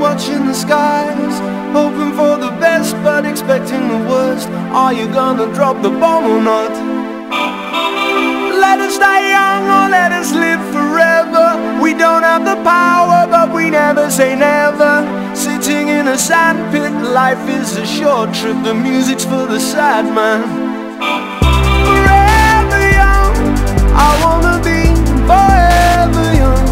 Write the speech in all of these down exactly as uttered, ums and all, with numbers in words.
watching the skies, hoping for the best but expecting the worst. Are you gonna drop the bomb or not? Let us die young or let us live forever. We don't have the power but we never say never. Sitting in a sandpit, life is a short trip. The music's for the sad man. Forever young, I wanna be forever young.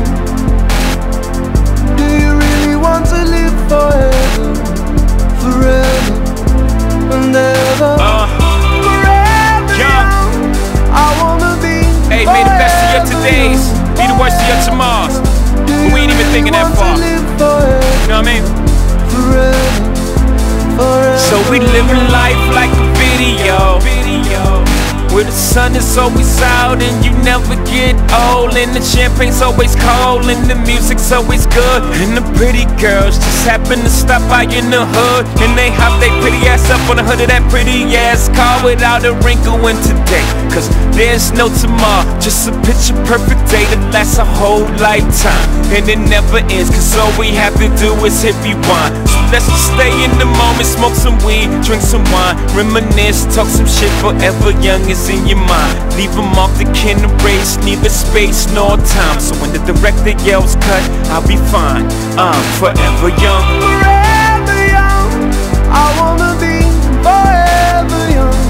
Do you really want to live forever? Forever and ever. uh, Forever young, I wanna be. Hey, may the best of your todays be the worst of your tomorrows. But we ain't even thinking that far. You know what I mean? Forever, forever. So we living life like a video, where the sun is always out and you never get old, and the champagne's always cold and the music's always good, and the pretty girls just happen to stop by in the hood, and they hop they pretty ass up on the hood of that pretty ass car without a wrinkle in today. Cause there's no tomorrow, just a picture perfect day that lasts a whole lifetime, and it never ends, cause all we have to do is hit rewind. So let's just stay in the moment, smoke some weed, drink some wine, reminisce, talk some shit. Forever young is in your mind. Leave them off the kin race, neither space nor time. So when the director yells cut, I'll be fine. I'm forever young. Forever young, I wanna be forever young.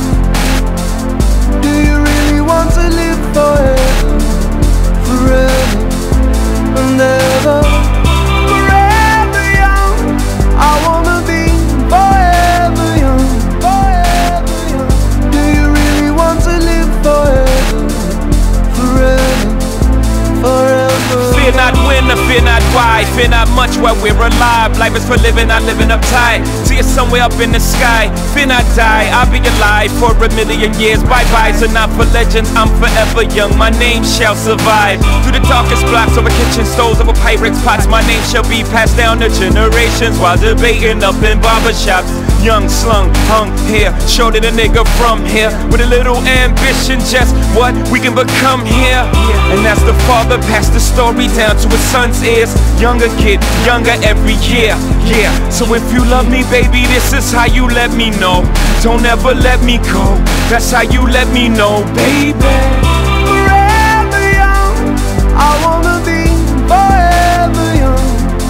Do you really want to live forever? Forever and ever. Forever young, I wanna be forever young. Forever young. Do you really want to live forever? Forever, forever. Fear not when or fear not why, fear not much while we're alive. Life is for living, not living uptight. See it somewhere up in the sky. Fear not die, I'll be alive for a million years. Bye-byes are not for legends, I'm forever young. My name shall survive. Through the darkest blocks, over kitchen stoves, over Pyrex pots, my name shall be passed down to generations while debating up in barbershops. Young, slung, hung here, showed it a nigga from here with a little ambition, just what we can become here. And as the father passed the story down to his son's ears, younger kid, younger every year. Yeah, so if you love me, baby, this is how you let me know. Don't ever let me go, that's how you let me know, baby. Forever young, I wanna be forever young.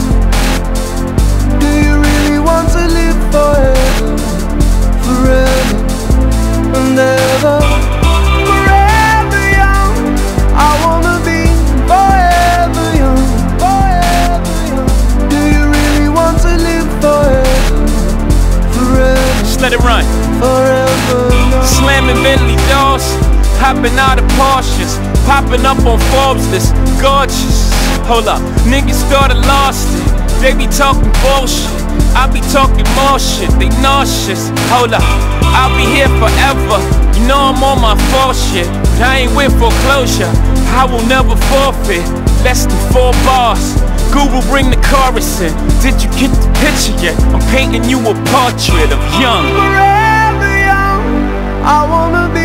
Do you really want to live forever? Forever and ever. Forever young, I wanna be forever young. Forever young. Do you really want to live forever? Forever. Just let it run. Forever young. Slamming Bentley doors, hopping out of Porsches, popping up on Forbes list, gorgeous. Hold up, niggas started lost it. They be talking bullshit, I be talking more shit. They nauseous. Hold up, I'll be here forever. You know I'm on my full shit, but I ain't with foreclosure. I will never forfeit. Less than four bars. Google, bring the chorus in. Did you get the picture yet? I'm painting you a portrait of young. Forever young, I wanna be